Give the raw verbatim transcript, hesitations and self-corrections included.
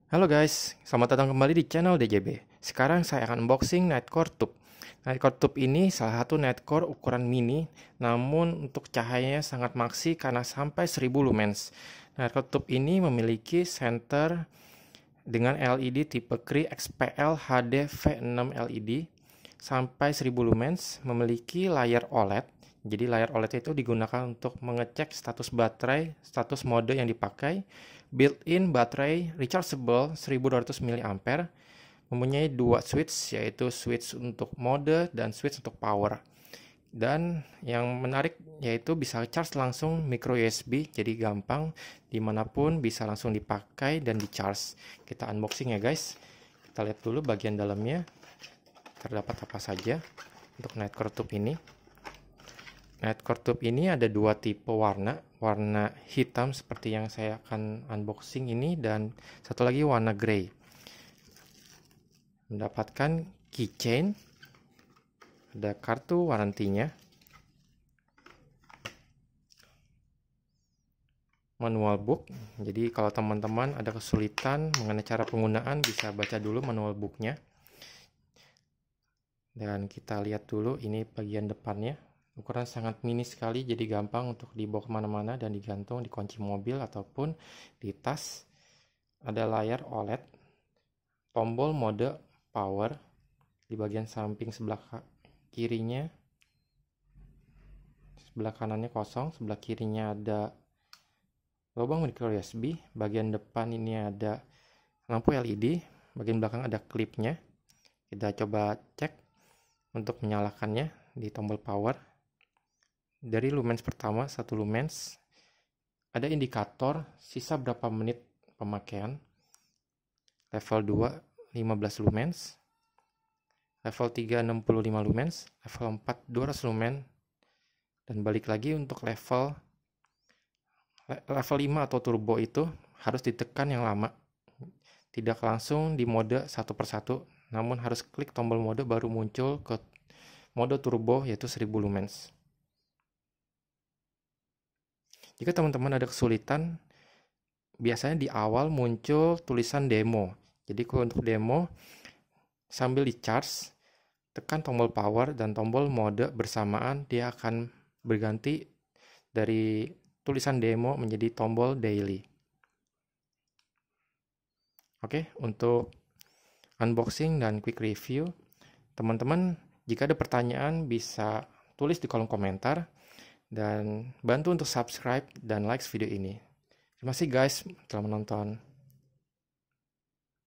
Halo guys, selamat datang kembali di channel D J B. Sekarang saya akan unboxing Nightcore Tube. Nightcore Tube ini salah satu Nightcore ukuran mini, namun untuk cahayanya sangat maksi karena sampai seribu lumens. Nightcore Tube ini memiliki senter dengan L E D tipe Cree X P L H D V enam L E D sampai seribu lumens, memiliki layar O L E D. Jadi layar O L E D itu digunakan untuk mengecek status baterai, status mode yang dipakai, built-in baterai rechargeable seribu dua ratus mili ampere, mempunyai dua switch, yaitu switch untuk mode dan switch untuk power. Dan yang menarik yaitu bisa charge langsung micro U S B, jadi gampang dimanapun bisa langsung dipakai dan di charge. Kita unboxing ya guys. Kita lihat dulu bagian dalamnya terdapat apa saja untuk Nightcore Tube ini. Nightcore Tube ini ada dua tipe warna, warna hitam seperti yang saya akan unboxing ini, dan satu lagi warna grey. Mendapatkan keychain, ada kartu warantinya, manual book. Jadi kalau teman-teman ada kesulitan mengenai cara penggunaan, bisa baca dulu manual booknya. Dan kita lihat dulu ini bagian depannya. Ukuran sangat mini sekali, jadi gampang untuk dibawa kemana-mana dan digantung di kunci mobil ataupun di tas. Ada layar O L E D, tombol mode power di bagian samping sebelah kirinya, sebelah kanannya kosong, sebelah kirinya ada lubang micro U S B, bagian depan ini ada lampu L E D, bagian belakang ada klipnya. Kita coba cek untuk menyalakannya di tombol power. Dari lumens pertama, satu lumens, ada indikator sisa berapa menit pemakaian. Level dua, lima belas lumens. Level tiga, enam puluh lima lumens. Level empat, dua ratus lumen. Dan balik lagi untuk level level lima atau turbo itu harus ditekan yang lama. Tidak langsung di mode satu persatu, namun harus klik tombol mode baru muncul ke mode turbo, yaitu seribu lumens. Jika teman-teman ada kesulitan, biasanya di awal muncul tulisan demo. Jadi kalau untuk demo, sambil di charge, tekan tombol power dan tombol mode bersamaan, dia akan berganti dari tulisan demo menjadi tombol daily. Oke, untuk unboxing dan quick review, teman-teman jika ada pertanyaan bisa tulis di kolom komentar. Dan bantu untuk subscribe dan like video ini. Terima kasih guys telah menonton.